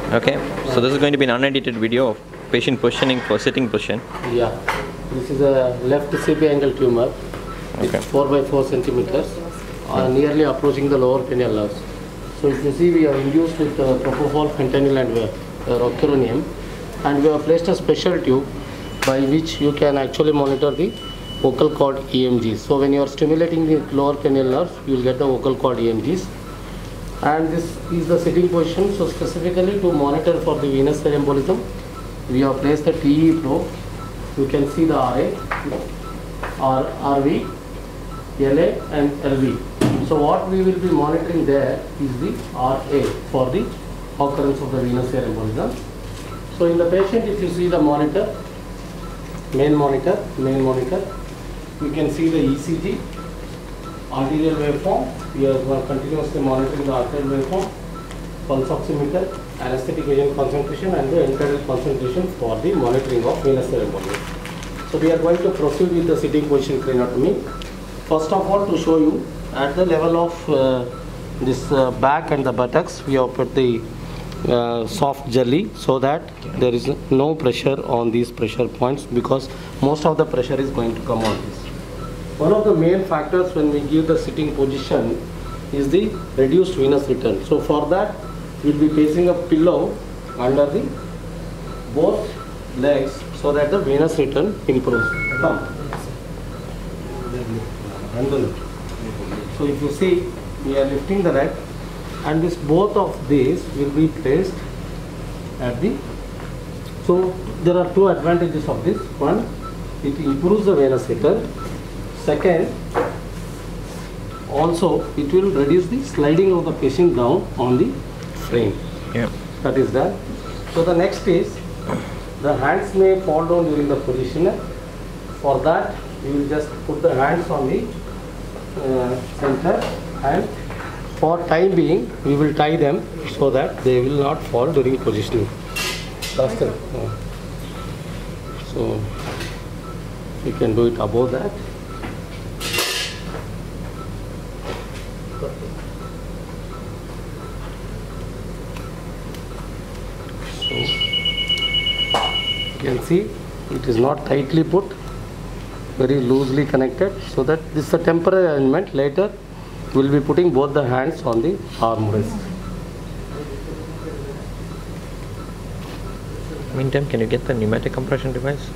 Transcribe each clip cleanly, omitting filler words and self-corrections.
Okay, so this is going to be an unedited video of patient positioning for sitting position. Yeah, this is a left CP angle tumor. Okay. It's 4 by 4 centimeters, nearly approaching the lower cranial nerves. So if you see, we are induced with propofol, fentanyl and rocuronium, and we have placed a special tube by which you can actually monitor the vocal cord EMGs. So when you are stimulating the lower cranial nerves, you will get the vocal cord EMGs. And this is the sitting position. So specifically to monitor for the venous embolism, we have placed the TE probe. You can see the RA, RV, LA and LV. So what we will be monitoring there is the RA for the occurrence of the venous embolism. So in the patient, if you see the monitor, main monitor, you can see the ECG, arterial waveform. We are continuously monitoring the arterial waveform, pulse oximeter, anesthetic agent concentration and the internal concentration for the monitoring of venous embolism. So we are going to proceed with the sitting position craniotomy. First of all, to show you at the level of this back and the buttocks, we have put the soft jelly so that there is no pressure on these pressure points, because most of the pressure is going to come on this. One of the main factors when we give the sitting position is the reduced venous return. So for that, we will be placing a pillow under the both legs so that the venous return improves. Come. So if you see, we are lifting the leg, and this both of these will be placed at the. So there are two advantages of this. One, it improves the venous return. Second, also it will reduce the sliding of the patient down on the frame. Yeah. That is done. So the next is, the hands may fall down during the position. For that, we will just put the hands on the center, and for time being, we will tie them so that they will not fall during positioning. That's it. So you can do it above that. So you can see it is not tightly put, very loosely connected, so that this is a temporary arrangement. Later we will be putting both the hands on the armrest. Meantime, can you get the pneumatic compression device?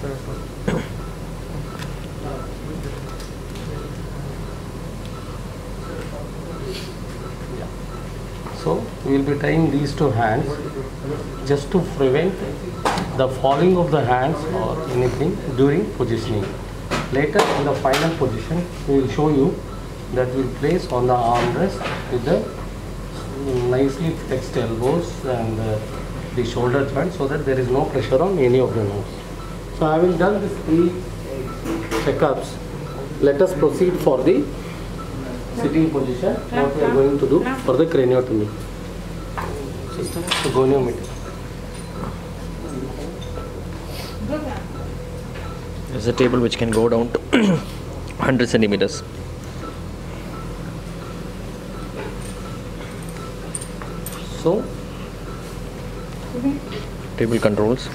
So we will be tying these two hands just to prevent the falling of the hands or anything during positioning. Later in the final position, we will show you that we will place on the armrest with the nicely flexed elbows and the shoulder joint, so that there is no pressure on any of the nerves. So having done these three checkups, let us proceed for the sitting position. What we are going to do for the craniotomy. So goniometry. There's a table which can go down to 100 centimeters. So Table controls.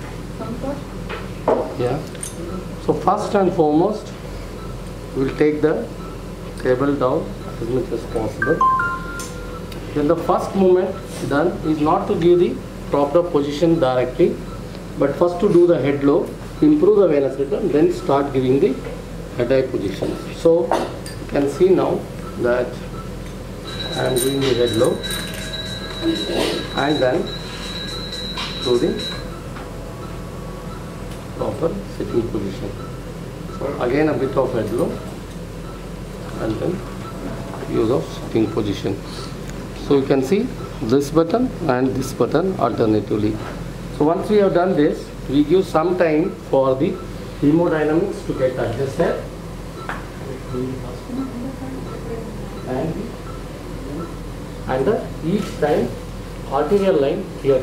yeah. So first and foremost, we will take the table down as much as possible. Then the first movement done is not to give the propped up position directly, but first to do the head low, improve the venous return, then start giving the head high position. So you can see now that I am doing the head low, and then to the proper sitting position. So again a bit of head low, and then use of sitting position. So you can see this button and this button alternatively. So once we have done this, we give some time for the hemodynamics to get adjusted, and each time arterial line here.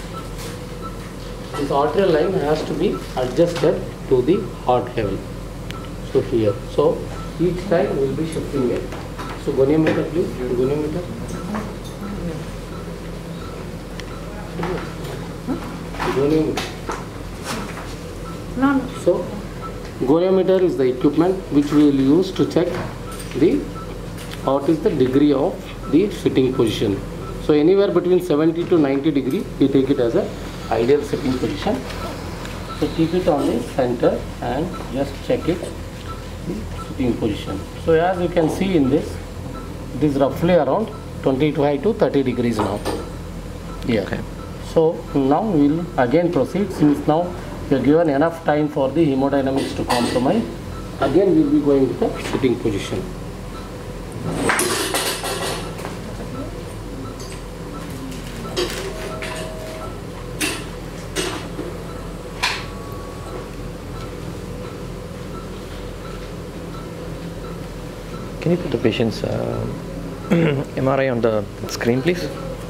This arterial line has to be adjusted to the heart level. So here. So each time we will be shifting it. So goniometer please, goniometer. No. So, goniometer is the equipment which we will use to check what is the degree of the sitting position. So, anywhere between 70 to 90 degree, we take it as a ideal sitting position. So, keep it on the center and just check it, the sitting position. So, as you can see in this, it is roughly around 25 to 30 degrees now. Yeah. Okay. So now we will again proceed, since now we are given enough time for the hemodynamics to compromise. Again we will be going to the sitting position. Can you put the patient's MRI on the screen, please?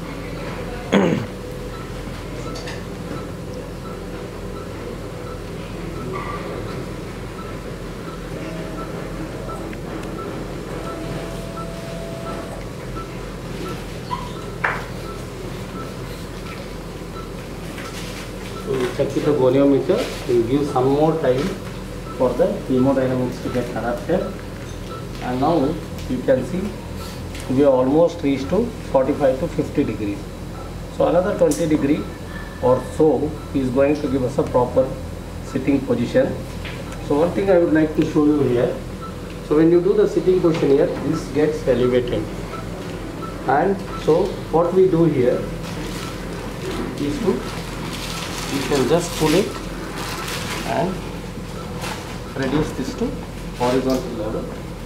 So we check with the goniometer. We will give some more time for the hemodynamics to get adapted. And now you can see we are almost reached to 45 to 50 degrees. So another 20 degree or so is going to give us a proper sitting position. So one thing I would like to show you here. So when you do the sitting position here, this gets elevated. And so what we do here is to, you can just pull it and reduce this to horizontal level.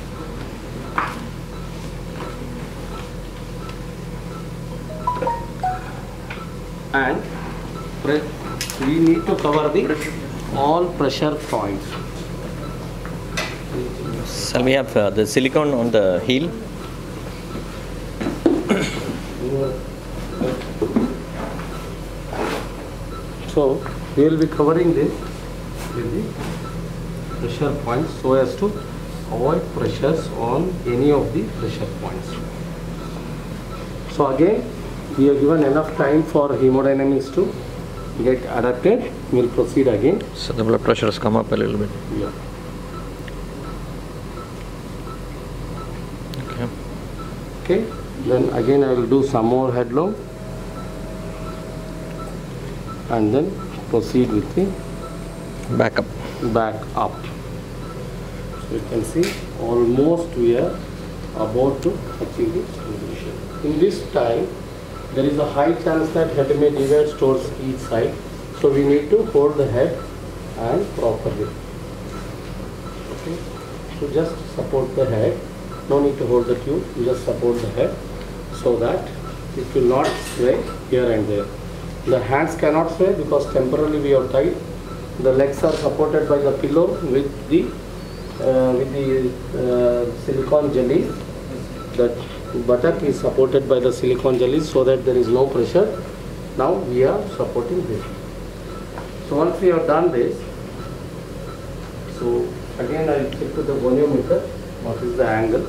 And we need to cover the all pressure points. So we have the silicone on the heel. So we will be covering this with the pressure points so as to avoid pressures on any of the pressure points. So again, we are given enough time for hemodynamics to get adapted. We will proceed again. So the blood pressure has come up a little bit. Yeah. Okay. Okay. Then again I will do some more head low and then proceed with the Back up. back up. So you can see almost we are about to achieve the position. In this time, there is a high chance that head may deviate towards each side. So we need to hold the head and properly. Okay. So just support the head. No need to hold the tube. You just support the head so that it will not sway here and there. The hands cannot sway because temporarily we are tied. The legs are supported by the pillow with the silicone jelly. The buttock is supported by the silicone jelly so that there is no pressure. Now we are supporting this. So once we have done this, so again I will check with the goniometer what is the angle.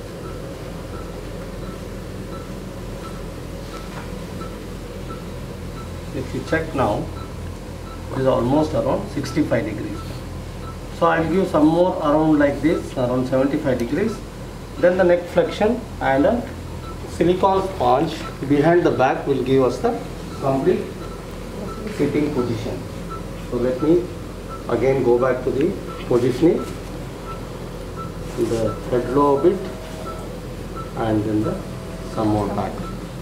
If you check now, it is almost around 65 degrees. So I will give some more around like this, around 75 degrees. Then the neck flexion and a silicone sponge behind the back will give us the complete sitting position. So let me again go back to the positioning, the head low a bit and then the some more back.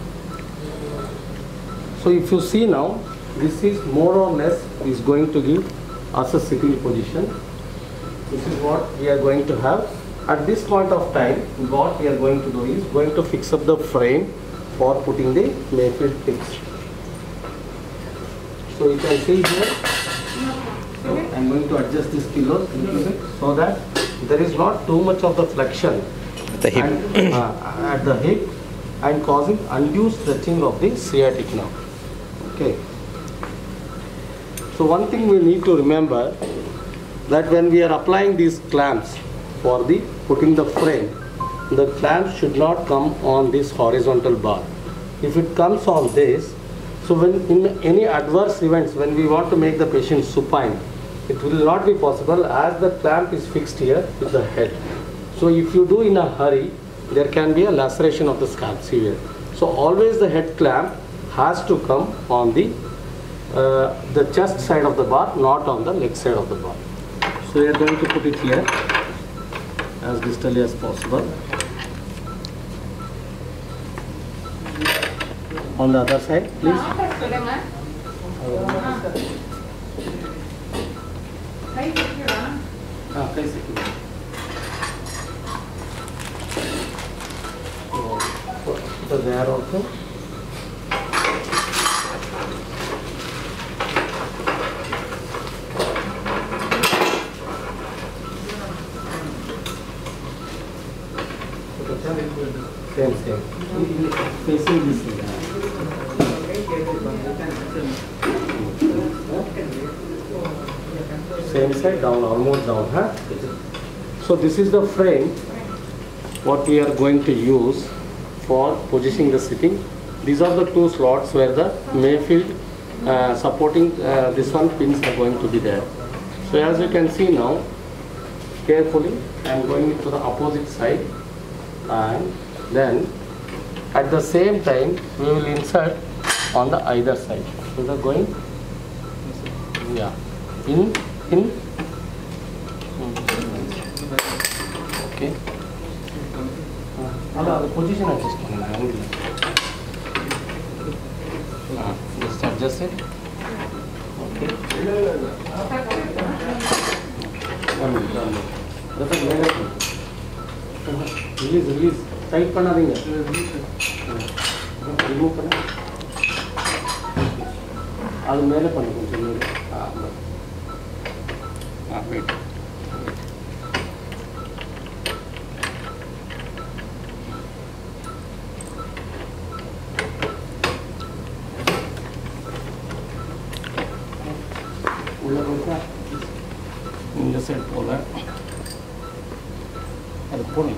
So if you see now, this is more or less is going to give us a sitting position. This is what we are going to have. At this point of time, what we are going to do is going to fix up the frame for putting the Mayfield tips. So you can see here, so I am going to adjust this pillow a little bit so that there is not too much of the flexion The hip. and, at the hip and causing undue stretching of the sciatic nerve. Okay. So one thing we need to remember that when we are applying these clamps for the putting the frame, the clamp should not come on this horizontal bar. If it comes on this, So when in any adverse events, when we want to make the patient supine, it will not be possible as the clamp is fixed here with the head. So if you do in a hurry, there can be a laceration of the scalp severe. So always the head clamp has to come on the chest side of the bar, not on the leg side of the bar. So we are going to put it here as distally as possible. On the other side, please. So there also. Same. Facing this way. Same side down, almost down, huh? So this is the frame what we are going to use for positioning the sitting. These are the two slots where the Mayfield supporting this one pins are going to be there. So as you can see now, carefully I am going to the opposite side, and then at the same time we will insert on the either side. So we are going, yeah, in. Okay. The position adjust. Just adjust it. Okay. Release. Tight panna देंगे. Remove करना. आज मेरे पन्ने को चाहिए. Wait. In the side polar and pulling.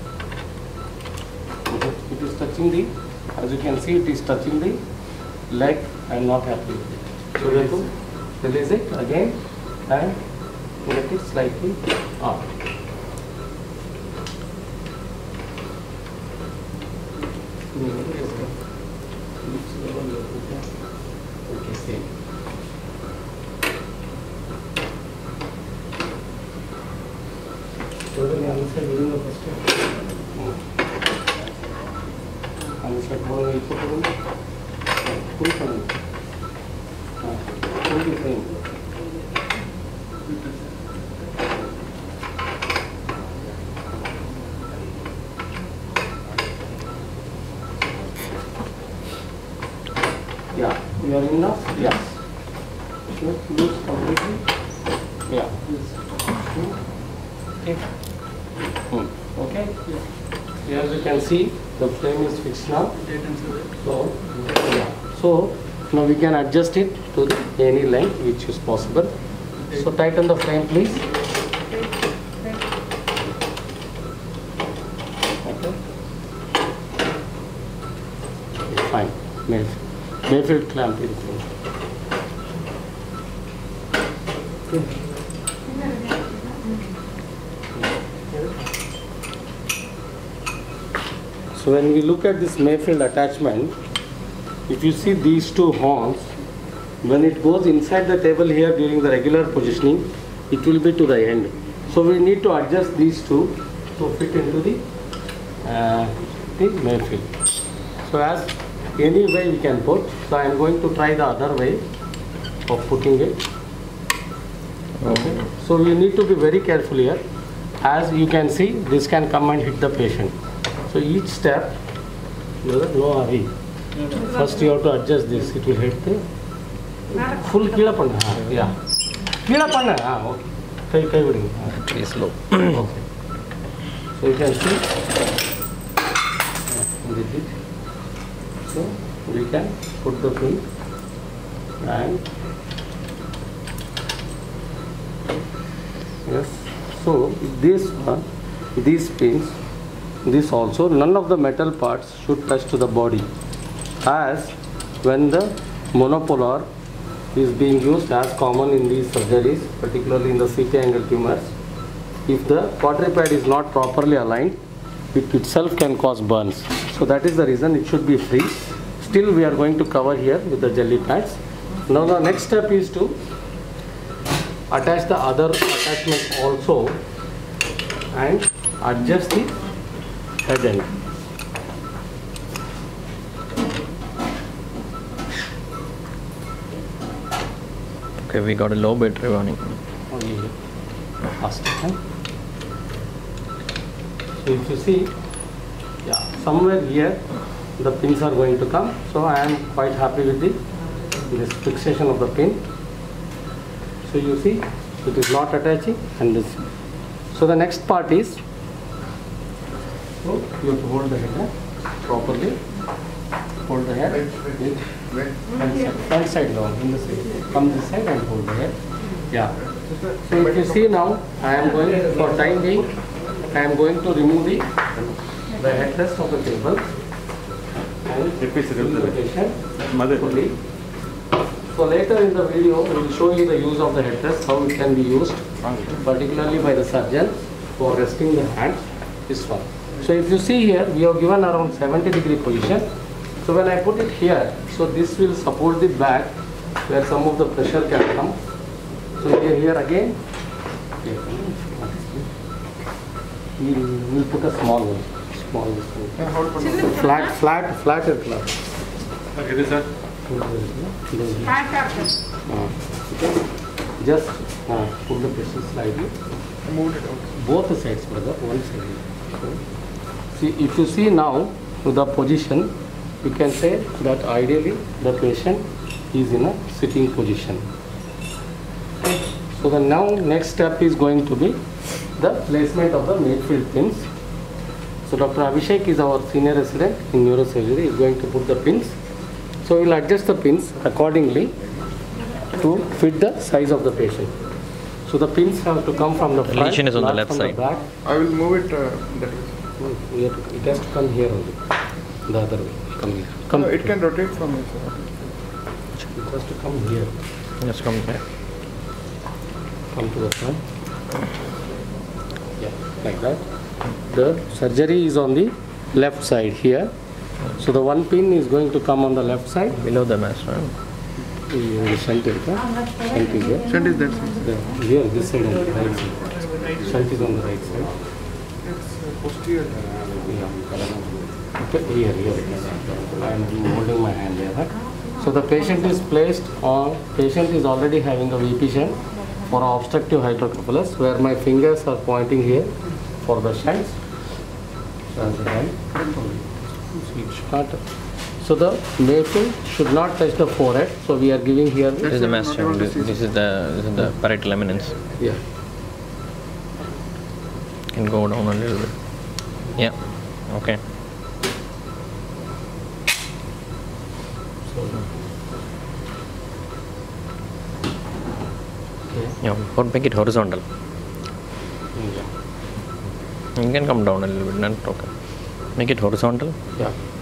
It is touching the, as you can see, it is touching the leg. I am not happy with it. So we have to release it again and get it slightly up. Okay, same. So then I answer during the first step. Answer for the full frame. Full frame. Yeah, you are enough? Yes. Loose completely? Yeah. Okay. Okay? Here as you can see, the frame is fixed now. So now we can adjust it to any length which is possible. So tighten the frame, please. Okay. Fine. Mayfield clamp in frame. So when we look at this Mayfield attachment, if you see these two horns, when it goes inside the table here during the regular positioning, it will be to the end. So we need to adjust these two to fit into the Mayfield. So as any way we can put, so I am going to try the other way of putting it. Okay. So we need to be very careful here. As you can see, this can come and hit the patient. So each step, no hurry. First you have to adjust this. It will hit the full kila panna. Yeah. Kila panna. Okay. Very slow. Okay. So you can see. So we can put the pin and yes. So this one, these pins, this also, none of the metal parts should touch to the body, as when the monopolar is being used as common in these surgeries, particularly in the CT angle tumors. If the quadruped is not properly aligned, it itself can cause burns. So that is the reason it should be free. Still we are going to cover here with the jelly pads. Now the next step is to attach the other attachments also and adjust the head end. Okay, we got a low bed running. First time. So if you see, yeah, somewhere here the pins are going to come. So I am quite happy with this fixation of the pin. So you see, it is not attaching and this. So the next part is, so you have to hold the head properly. Hold the head. Front side down, in the side. Come this side and hold the head. Yeah. So if you see now, I am going, for time being, I am going to remove the headrest of the table and location fully. So later in the video, we will show you the use of the headrest, how it can be used, particularly by the surgeon for resting the hand. This one. So if you see here, we have given around 70-degree position. So when I put it here, so this will support the back where some of the pressure can come. So here again, we'll put a small one. Flat and flat. Okay, sir. Just put the pressure slightly. I moved it out. Both the sides, brother, one side. See, if you see now to the position, you can say that ideally the patient is in a sitting position. So the now next step is going to be the placement of the midfield pins. So Dr. Abhishek is our senior resident in neurosurgery. He is going to put the pins. So we will adjust the pins accordingly to fit the size of the patient. So the pins have to come from the front, lesion is on the not left from side. the back. I will move it that way. It has to come here only. The other way. Come here. Come. No, it can rotate from here, sir. It has to come here. Just come here. Come to the front. Yeah, like that. The surgery is on the left side here. So the one pin is going to come on the left side. Below the mass, right? In the center. Shunt is here. Shunt is that side. Here, this side on the right side. Shunt is on the right side. It's posterior. Okay, here. I am holding my hand here. So the patient is placed on, patient is already having a VP shunt for obstructive hydrocephalus, where my fingers are pointing here for the shunts. So the maple should not touch the forehead. So we are giving here. This is the mass shunt. This is the parietal eminence. Yeah. Can go down a little bit. Yeah. Okay. Yeah, or make it horizontal. Yeah. You can come down a little bit, not okay. Make it horizontal. Yeah.